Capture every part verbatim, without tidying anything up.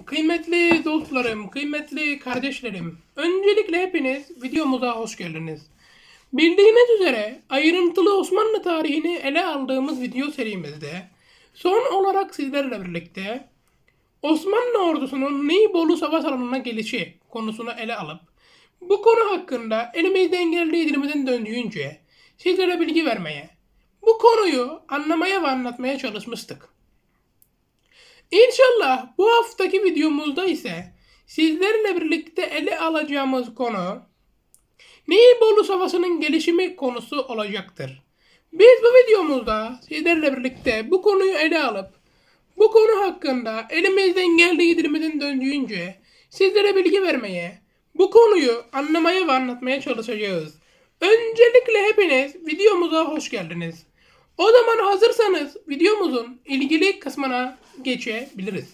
Kıymetli dostlarım, kıymetli kardeşlerim, öncelikle hepiniz videomuza hoş geldiniz. Bildiğiniz üzere ayrıntılı Osmanlı tarihini ele aldığımız video serimizde son olarak sizlerle birlikte Osmanlı ordusunun Nibolu Savaş alanına gelişi konusunu ele alıp bu konu hakkında elimizden geldiği dilimizin döndüğünce sizlere bilgi vermeye, bu konuyu anlamaya ve anlatmaya çalışmıştık. İnşallah bu haftaki videomuzda ise sizlerle birlikte ele alacağımız konu Nibolu Savaşı'nın gelişimi konusu olacaktır. Biz bu videomuzda sizlerle birlikte bu konuyu ele alıp bu konu hakkında elimizden geldiği dilimizin döndüğünce sizlere bilgi vermeye, bu konuyu anlamaya ve anlatmaya çalışacağız. Öncelikle hepiniz videomuza hoş geldiniz. O zaman hazırsanız videomuzun ilgili kısmına geçebiliriz.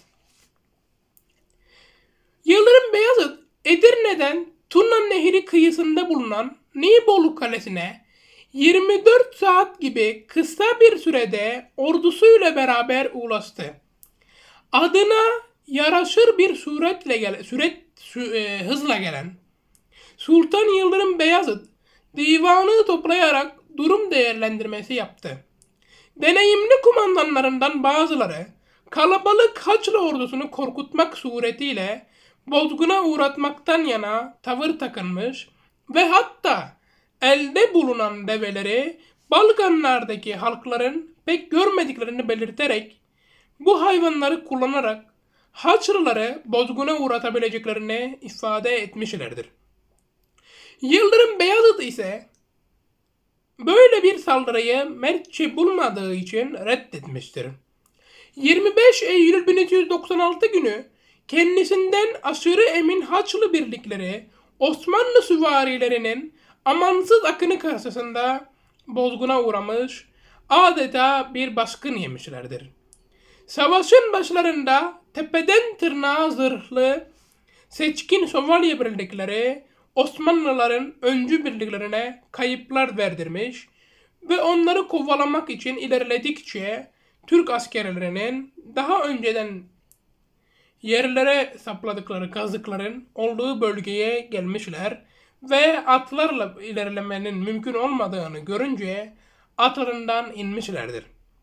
Yıldırım Beyazıt, Edirne'den Turna Nehri kıyısında bulunan Nibolu Kalesi'ne yirmi dört saat gibi kısa bir sürede ordusuyla beraber ulaştı. Adına yaraşır bir suretle gelen, süret, sü, e, hızla gelen Sultan Yıldırım Beyazıt divanı toplayarak durum değerlendirmesi yaptı. Deneyimli kumandanlarından bazıları kalabalık Haçlı ordusunu korkutmak suretiyle bozguna uğratmaktan yana tavır takınmış ve hatta elde bulunan develeri Balkanlardaki halkların pek görmediklerini belirterek bu hayvanları kullanarak Haçlıları bozguna uğratabileceklerini ifade etmişlerdir. Yıldırım Beyazıt ise böyle bir saldırıyı mertçe bulmadığı için reddetmiştir. yirmi beş Eylül bin üç yüz doksan altı günü kendisinden aşırı emin Haçlı birlikleri Osmanlı süvarilerinin amansız akını karşısında bozguna uğramış, adeta bir baskın yemişlerdir. Savaşın başlarında tepeden tırnağa zırhlı seçkin şövalye birlikleri Osmanlıların öncü birliklerine kayıplar verdirmiş ve onları kovalamak için ilerledikçe Türk askerlerinin daha önceden yerlere sapladıkları kazıkların olduğu bölgeye gelmişler ve atlarla ilerlemenin mümkün olmadığını görünce atlarından inmişlerdir.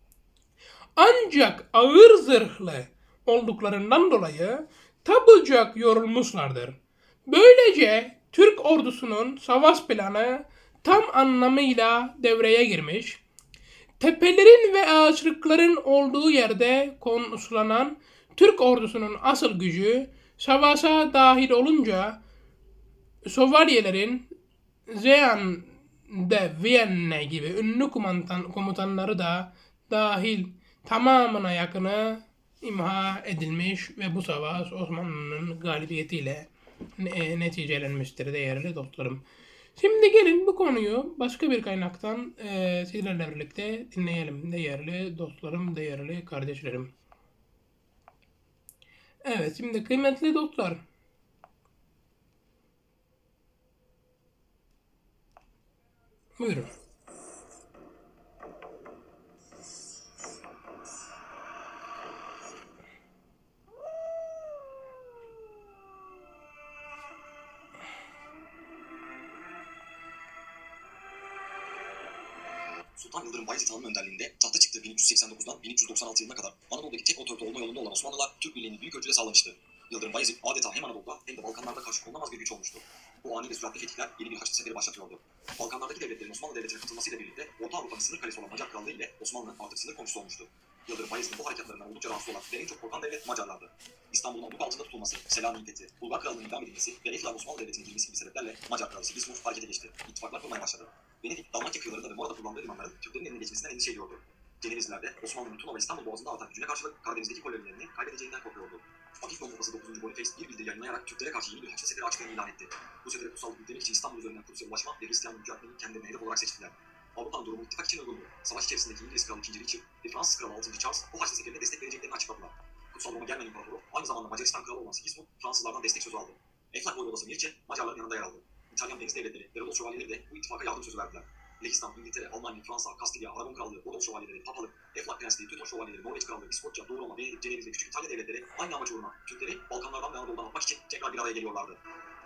Ancak ağır zırhlı olduklarından dolayı tabucak yorulmuşlardır. Böylece Türk ordusunun savaş planı tam anlamıyla devreye girmiş, tepelerin ve ağaçlıkların olduğu yerde konuşlanan Türk ordusunun asıl gücü savaşa dahil olunca şövalyelerin Zeyan de Vienne gibi ünlü komutan, komutanları da dahil tamamına yakını imha edilmiş ve bu savaş Osmanlı'nın galibiyetiyle neticelenmiştir değerli dostlarım. Şimdi gelin bu konuyu başka bir kaynaktan e, sizlerle birlikte dinleyelim değerli dostlarım, değerli kardeşlerim. Evet, şimdi kıymetli dostlar, buyurun. Sultan Yıldırım Bayezid Han'ın önderliğinde tahta çıktığı bin üç yüz seksen dokuzdan bin üç yüz doksan altı yılına kadar Anadolu'daki tek otorite olma yolunda olan Osmanlılar Türk birliğini büyük ölçüde sağlamıştı. Yıldırım Bayezid adeta hem Anadolu'da hem de Balkanlarda karşı konulamaz bir güç olmuştu. Bu ani ve süratli fetihler yeni bir Haçlı seferi başlatıyordu. Balkanlardaki devletlerin Osmanlı Devleti'ne katılmasıyla birlikte Orta Avrupa'nın sınır kalesi olan Macar Krallığı ile Osmanlı artık sınır komşusu olmuştu. Yıldırım Bayezid'in bu harekatlarından oldukça rahatsız olan ve en çok korkan devlet Macarlardı. İstanbul'un abluk altında tutulması, Selanik fethi, Bulgar Krallığı'nın idam edilmesi ve Efla Osmanlı Devleti'nin girmesi gibi sebeplerle Macar Kralı Sigismund harekete geçti. İttifaklar kurmaya başladı. Venedik, Dalmatya kıyılarında ve Mora'da kullandığı limanların Türklerin eline geçmesinden endişe ediyordu. Cenevizlilerde Osmanlı'nın Tuna ve İstanbul Boğazı'nda artan gücüne karşılık Karadeniz'deki kolonilerini kaybedeceğinden korkuyordu. Hafif Donbas'ı dokuzuncu Boniface bir bildiri yayınlayarak Türklere karşı yeni bir Haçlı seferi açtığını ilan etti. Bu sefere kutsallık yüklemek için İstanbul üzerinden Kudüs'e ulaşma ve Hristiyan mücadelenin kendilerine hedef olarak seçtiler. Avrupa'nın durumu ittifak için uygundu. Savaş içerisindeki İngiliz Kralı ikinci. Richard ve Fransız Kralı altıncı. Charles bu Haçlı seferine destek vereceklerini açıkladılar. Kutsal Roma Germen İmparatoru aynı zamanda Macaristan Kralı olan Sigismund Fransızlardan destek sözü aldı. Eflak Voyvodası Mirce Macarların yanında yer aldı. İtalyan deniz devletleri ve Rodos şövalyeleri de bu ittifaka yardım sözü verdiler. Lehistan, İngiltere, Almanya, Fransa, Kastilya, Aragon Krallığı, Rodolf Şövalyeleri, Papalık, Eflak Prensliği, Teuton Şövalyeleri, Norveç Krallığı, İskoçya, Doğu Roma, Venedik, Ceneviz ve küçük İtalya devletleri aynı amaç uğruna Türkleri Balkanlardan ve Anadolu'dan atmak için tekrar bir araya geliyorlardı.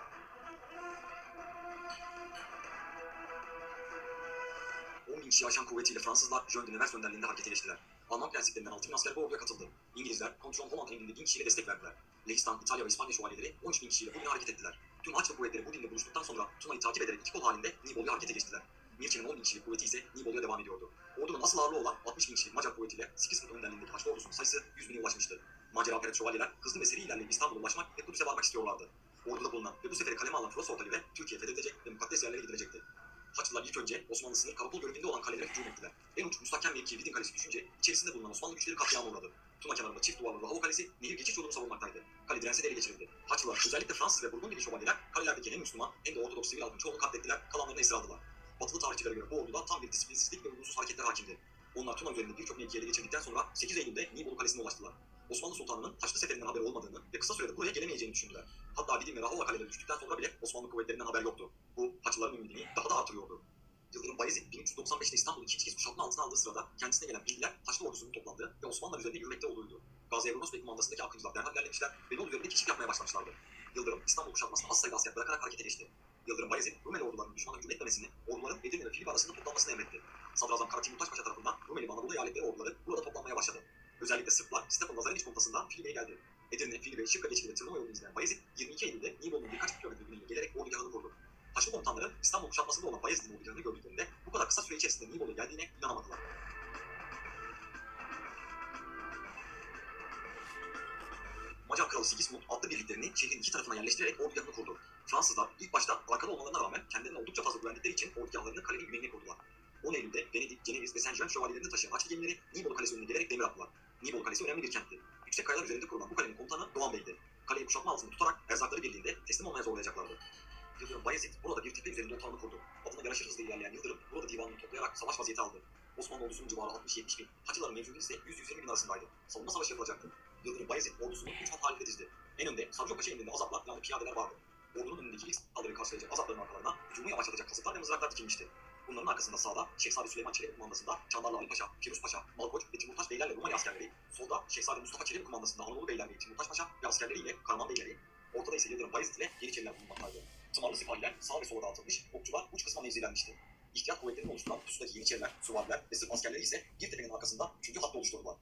on bin kişi aşan kuvvetiyle Fransızlar Jean de Nevers önderliğinde harekete geçtiler. Alman prensiplerinden altı bin asker bu orduya katıldı. İngilizler Kontrol Holland emrinde bin kişiyle destek verdiler. Lehistan, İtalya ve İspanya şövalyeleri on üç bin kişiyle bugüne hareket ettiler. Tüm Haçlı kuvvetleri Budin'de buluştuktan sonra Tuna'yı takip ederek iki kol halinde Nibolu'ya harekete geçtiler. Mirçe'nin on bin kişilik kuvveti ise Nibolu'ya devam ediyordu. Ordunun asıl ağırlığı olan altmış bin kişilik Macar kuvvetiyle Sigismund önderliğindeki Haçlı ordusunun sayısı yüz bine ulaşmıştı. Macar Alperet şövalyeler hızlı ve seri ilerleyip İstanbul'a ulaşmak ve Kudüs'e varmak istiyorlardı. Orduda bulunan ve bu seferi kaleme alan Fros ortalığı Türkiye fethedilecek ve mukaddes yerlere gidilecekti. Haçlılar ilk önce Osmanlı sınır karakol görevinde olan kalelere hücum ettiler. En uç müstahkem mevki Vidin Kalesi düşünce içerisinde bulunan Osmanlı güçleri katliama uğradı. Tuna kenarında çift duvarlı Rahova Kalesi nehir geçiş yolunu savunmaktaydı. Kale dirense de ele geçirildi. Haçlılar özellikle Fransız ve Burgundili şövalyeler kalelerdeki hem Müslüman hem de Ortodoks sivil halkın çoğunu katlettiler, kalanlarını esir aldılar. Batılı tarihçilere göre bu orduda tam bir disiplinsizlik ve uygunsuz hareketler hakimdi. Onlar Tuna üzerinde birçok mevkiye ele geçirdikten sonra sekiz Eylül'de Nibolu Kalesi'ne ulaştılar. Osmanlı Sultanı'nın Haçlı seferinden haberi olmadığını ve kısa sürede buraya gelemeyeceğini düşündüler. Hatta Vidin ve Rahova kaleleri düştükten sonra bile Osmanlı kuvvetlerinden haber yoktu. Bu Haçlıların ümidini daha da artırıyordu. Yıldırım Bayezid bin üç yüz doksan beşte İstanbul'u ikinci kez kuşatma altına aldığı sırada kendisine gelen bilgiler Haçlı ordusunun toplandığı ve Osmanlılar üzerinde yürümekte olduğuydu. Gazi Evrenos Bey kumandasındaki akıncılar derhal ilerlemişler ve yol üzerinde keşif yapmaya başlamışlardı. Yıldırım İstanbul kuşatmasına az sayıda asker bırakarak harekete geçti. Yıldırım Bayezid Rumeli ordularının düşmana hücum etmemesini, orduların Edirne ve Filip arasında toplanmasını emretti. Sadrazam Kara Timurtaş Paşa tarafından Rumeli Anadolu eyaletleri orduları burada toplanmaya başladı. Özellikle Sırplar Stephen Lazareniç komutasında Filibe'ye geldi. Edirne, Filibe, Şırka geçidi ve tırmanma yolunu izleyen Bayezid yirmi iki Eylül'de Nibolu'nun birkaç kilometre güneyine gelerek ordugahını kurdu. Haçlı komutanları İstanbul kuşatmasında olan Bayezid'in ordugahını gördüklerinde bu kadar kısa süre içerisinde Nibolu'ya geldiğine inanamadılar. Macar kralı Sigismund adlı birliklerini şehrin iki tarafına yerleştirerek ordugahını kurdu. Fransızlar ilk başta arkada olmalarına rağmen kendilerine oldukça fazla güvendikleri için ordugahlarını kalenin güneyine kurdular. on Eylül'de Venedik, Ceneviz ve Saint-Jean şövalyelerini taşıyan Haçlı gemileri Nibolu Kalesi önüne gelerek demir attılar. Nibolu Kalesi önemli bir kentti. Yüksek kayalar üzerinde kurulan bu kalenin komutanı Doğan Bey'di. Kaleyi kuşatma altında tutarak erzakları birliğinde teslim olmaya zorlayacaklardı. Yıldırım Bayezid burada bir tepe üzerinde otağını kurdu. Adına yaraşır hızla ilerleyen Yıldırım burada divanını toplayarak savaş vaziyeti aldı. Osmanlı ordusunun civarı altmış yetmiş bin, Haçlıların mevcudu ise yüz yüz yirmi bin arasındaydı. Savunma savaşı yapılacaktı. Yıldırım Bayezid ordusunu üç hat halinde dizdi. En önde Sarıcokpaşa emrinde azaplar yani piyadeler vardı. Ordunun önündeki ilk saldırıyı karşılayacak azapların arkalarına hücumu yavaşlatacak kasıtlar ve mızraklar dikilmişti. Bunların arkasında sağda Şehzade Süleyman Çelebi kumandasında Çandarlı Ali Paşa, Firuz Paşa, Malkoç ve Timurtaş Beylerle Rumeli askerleri, solda Şehzade Mustafa Çelebi kumandasında Anadolu Beyler ve Timurtaş Paşa ve askerleriyle Karman Beyleri, ortada ise Yıldırım Bayezid ile Yeniçeriler bulunmaktaydı. Tımarlı sipahiler sağ ve sola dağıtılmış, okçular uç kısma mevzilenmişti. İhtiyat kuvvetlerini oluşturan pusudaki Yeniçeriler, süvariler ve Sırp askerleri ise bir tepenin arkasında üçüncü hattı oluşturdular.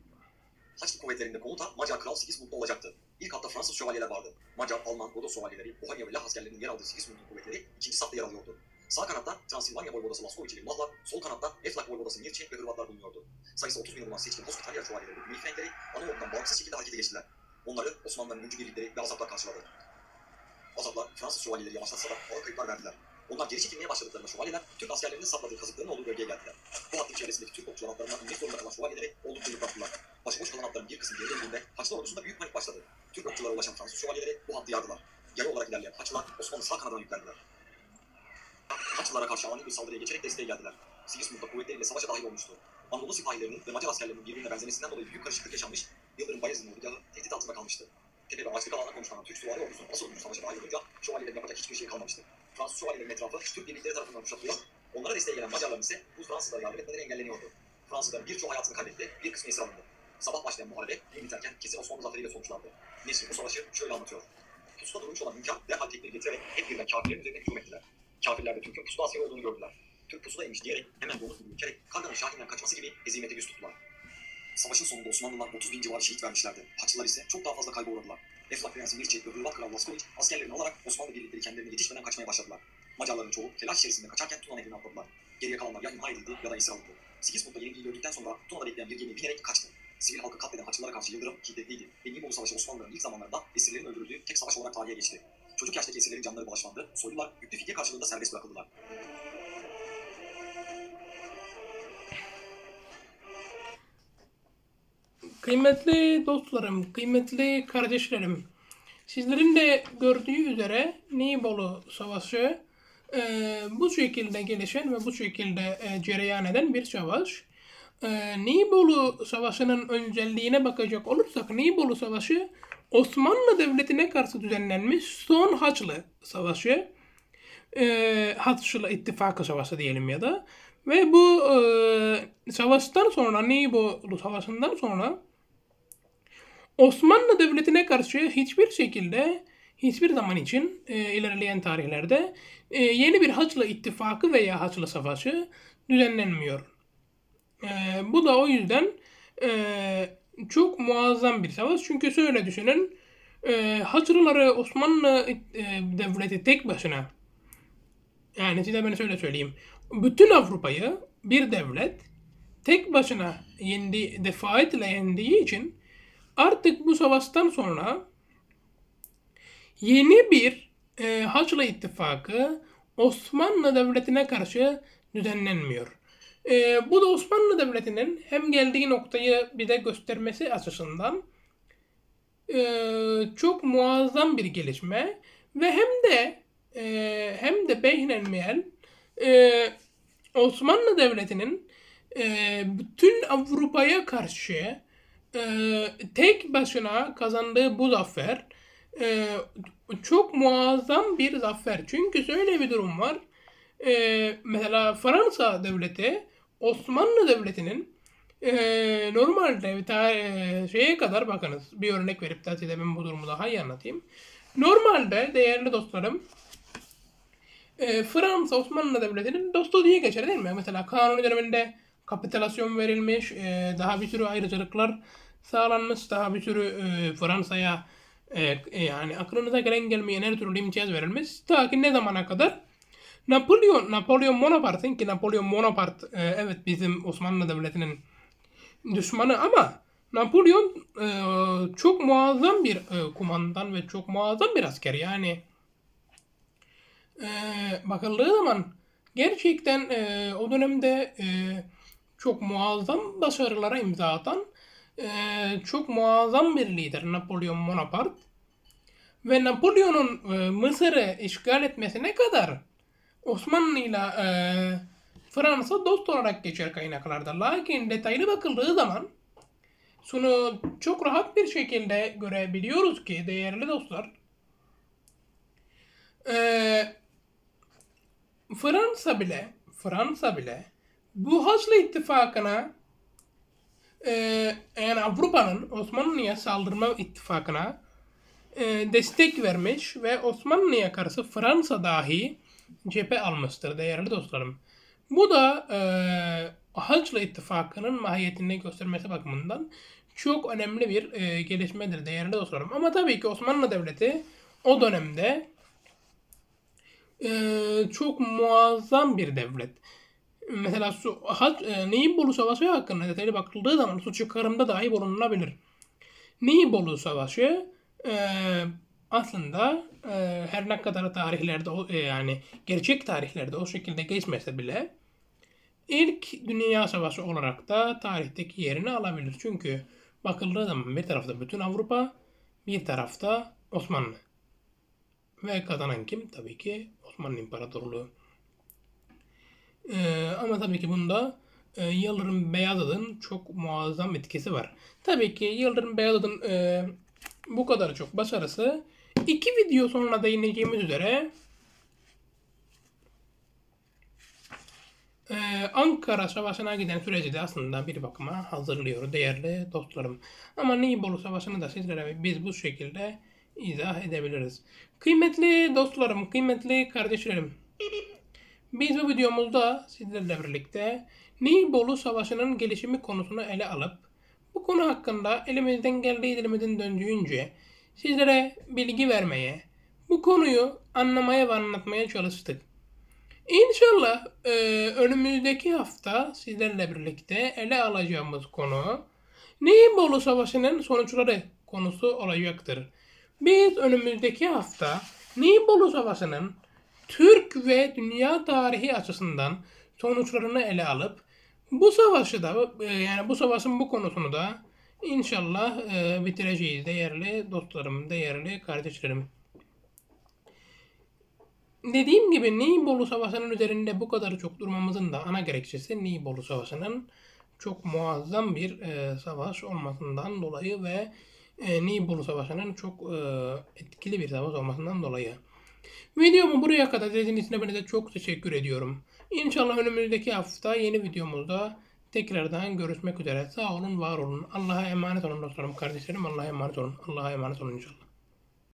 Haçlı kuvvetlerinde komuta Macar Kral Sigismund'da olacaktı. İlk hatta Fransız şövalyeler vardı. Macar, Alman, Rodos şövalyeleri, Bohemya ve Lah askerlerinin yer aldığı Sigismund'un kuvvetleri ikinci safta yer alıyordu. Sağ kanatta Transilvanya Voyvodası Laskoviç ile Mahlar, sol kanatta Eflak Voyvodası Mirçe ve Hırvatlar bulunuyordu. Sayısı otuz bin olan seçkin Hospitalyer şövalyeleri ve Güney Frenkleri Anadolu'dan bağımsız şekilde harekete geçtiler. Onları Osmanlıların öncü birlikleri ve azaplar karşıladı. Azaplar Fransız şövalyeleri yavaşlatsa da ağır kayıplar verdiler. Onlar geri çekilmeye başladıklarında şövalyeler Türk askerlerinin sapladığı kazıkların olduğu bölgeye geldiler. Bu hattın çevresindeki Türk okçular atlarından inmek zorunda kalan şövalyeleri oldukça yıprattılar. Başıboş kalan atların bir kısmı geri döndüğünde Haçlı ordusunda büyük panik başladı. Türk okçulara ulaşan Fransız şövalyeleri bu hattı yardılar. Yarı olarak ilerleyen Haçlılar Osmanlı sağ kanadına yüklendiler. Haçlılara karşı ani bir saldırıya geçerek desteğe geldiler. Sigismund'da kuvvetleriyle savaşa dahil olmuştu. Anadolu sipahilerinin ve Macar askerlerinin birbirine benzemesinden dolayı büyük karışıklık yaşanmış, Yıldırım Bayezid'in ordugahı tehdit altında kalmıştı. Tepe ve açlık alana konuşlanan Türk süvari ordusunun asıl gücü savaşa dahil olunca şövalyelerin yapacak hiçbir şey kalmamıştı. Fransız şövalyelerin etrafı Türk birlikleri tarafından kuşatılıyor, onlara desteğe gelen Macarların ise bu Fransızlara yardım etmeleri engelleniyordu. Fransızların birçoğu hayatını kaybetti, bir kısmı esir alındı. Sabah başlayan muharebe gün biterken kesin Osmanlı zaferiyle sonuçlandı. Nesri bu savaşı şöyle anlatıyor. Pusuda durmuş olan hünkâr derhal tekbir getirerek hep birden kafirlerin üzerine hücum ettiler. Kafirler de Türk'ün pusuda askeri olduğunu gördüler. Türk pusudaymış diyerek hemen domuz gibi ürkerek karganın Şahin'den kaçması gibi hezimete yüz tuttular. Savaşın sonunda Osmanlılar otuz bin civarı şehit vermişlerdi. Haçlılar ise çok daha fazla kayba uğradılar. Eflak Prensi Mirçe ve Hırvat Kral Laskoviç askerlerini alarak Osmanlı birlikleri kendilerine yetişmeden kaçmaya başladılar. Macarların çoğu telaş içerisinde kaçarken Tuna nehrini atladılar. Geriye kalanlar ya imha edildi ya da esir alındı. Sigismund'da yenilgiyi gördükten sonra Tuna'da bekleyen bir gemiye binerek kaçtı. Sivil halkı katleden Haçlılara karşı Yıldırım şiddetliydi ve Nibolu Savaşı Osmanlıların ilk zamanlarında esirlerin öldürüldüğü tek savaş olarak tarihe geçti. Çocuk yaştaki esirlerin canları bağışlandı, soylular yüklü fidye karşılığında serbest bırakıldılar. Kıymetli dostlarım, kıymetli kardeşlerim, sizlerin de gördüğü üzere Nibolu Savaşı e, bu şekilde gelişen ve bu şekilde e, cereyan eden bir savaş. E, Nibolu Savaşı'nın önceliğine bakacak olursak, Nibolu Savaşı Osmanlı Devleti'ne karşı düzenlenmiş son Haçlı Savaşı. e, Haçlı İttifakı Savaşı diyelim ya da. Ve bu e, savaştan sonra, Nibolu Savaşı'ndan sonra Osmanlı Devleti'ne karşı hiçbir şekilde, hiçbir zaman için e, ilerleyen tarihlerde e, yeni bir Haçlı İttifakı veya Haçlı Savaşı düzenlenmiyor. E, bu da o yüzden e, çok muazzam bir savaş. Çünkü şöyle düşünün, e, Haçlıları Osmanlı e, Devleti tek başına, yani size ben şöyle söyleyeyim, bütün Avrupa'yı bir devlet tek başına yendi, defaatle yendiği için artık bu savaştan sonra yeni bir e, Haçlı İttifakı Osmanlı Devleti'ne karşı düzenlenmiyor. E, bu da Osmanlı Devleti'nin hem geldiği noktayı bize göstermesi açısından e, çok muazzam bir gelişme ve hem de e, hem de beğenilmeyen e, Osmanlı Devleti'nin e, bütün Avrupa'ya karşı e, tek başına kazandığı bu zafer e, çok muazzam bir zafer. Çünkü şöyle bir durum var. E, mesela Fransa Devleti Osmanlı Devleti'nin e, normalde ta, e, şeye kadar bakınız, bir örnek verip de size ben bu durumu daha iyi anlatayım. Normalde değerli dostlarım, e, Fransa Osmanlı Devleti'nin dostu diye geçer değil mi? Mesela Kanuni döneminde kapitülasyon verilmiş, e, daha bir sürü ayrıcalıklar sağlanmış, daha bir sürü e, Fransa'ya e, e, yani aklınıza gelen gelmeyen her türlü imtiyaz verilmiş. Ta ki ne zamana kadar? Napolyon, Napolyon Bonaparte'ın ki Napolyon Bonaparte e, evet bizim Osmanlı Devleti'nin düşmanı ama Napolyon e, çok muazzam bir e, kumandan ve çok muazzam bir asker. Yani e, bakıldığı zaman gerçekten e, o dönemde e, çok muazzam başarılara imza atan e, çok muazzam bir lider Napolyon Bonaparte. Ve Napolyon'un e, Mısır'ı işgal etmesine kadar Osmanlı'yla e, Fransa dost olarak geçer kaynaklarda. Lakin detaylı bakıldığı zaman şunu çok rahat bir şekilde görebiliyoruz ki değerli dostlar, e, Fransa bile Fransa bile bu Haçlı İttifakı'na e, yani Avrupa'nın Osmanlı'ya saldırma ittifakına e, destek vermiş ve Osmanlı'ya karşı Fransa dahi cephe almıştır değerli dostlarım. Bu da e, Haçlı İttifakı'nın mahiyetini göstermesi bakımından çok önemli bir e, gelişmedir değerli dostlarım. Ama tabii ki Osmanlı Devleti o dönemde e, çok muazzam bir devlet. Mesela su, Haç, e, Nibolu Savaşı hakkında detaylı bakıldığı zaman su çıkarımda dahi bulunulabilir. Nibolu Savaşı e, aslında e, her ne kadar tarihlerde o- e, yani gerçek tarihlerde o şekilde geçmese bile ilk Dünya Savaşı olarak da tarihteki yerini alabilir. Çünkü bakıldığı zaman bir tarafta bütün Avrupa, bir tarafta Osmanlı. Ve kazanan kim? Tabii ki Osmanlı İmparatorluğu. Ee, ama tabii ki bunda e, Yıldırım Beyazıt'ın çok muazzam etkisi var. Tabii ki Yıldırım Beyazıt'ın e, bu kadar çok başarısı iki video sonra değineceğimiz üzere e, Ankara Savaşı'na giden süreci de aslında bir bakıma hazırlıyor değerli dostlarım. Ama Nibolu Savaşı'nı da sizlere biz bu şekilde izah edebiliriz. Kıymetli dostlarım, kıymetli kardeşlerim, biz bu videomuzda sizlerle birlikte Nibolu Savaşı'nın gelişimi konusunu ele alıp bu konu hakkında elimizden geldiği dilimizin döndüğünce sizlere bilgi vermeye, bu konuyu anlamaya ve anlatmaya çalıştık. İnşallah e, önümüzdeki hafta sizlerle birlikte ele alacağımız konu Nibolu Savaşı'nın sonuçları konusu olacaktır. Biz önümüzdeki hafta Nibolu Savaşı'nın Türk ve dünya tarihi açısından sonuçlarını ele alıp bu savaşı da e, yani bu savaşın bu konusunu da inşallah e, bitireceğiz değerli dostlarım, değerli kardeşlerim. Dediğim gibi Nibolu Savaşı'nın üzerinde bu kadar çok durmamızın da ana gerekçesi Nibolu Savaşı'nın çok muazzam bir e, savaş olmasından dolayı ve e, Nibolu Savaşı'nın çok e, etkili bir savaş olmasından dolayı. Videomu buraya kadar izlediğiniz için hepinize çok teşekkür ediyorum. İnşallah önümüzdeki hafta yeni videomuzda tekrardan görüşmek üzere. Sağ olun, var olun. Allah'a emanet olun dostlarım, kardeşlerim. Allah'a emanet olun. Allah'a emanet olun inşallah.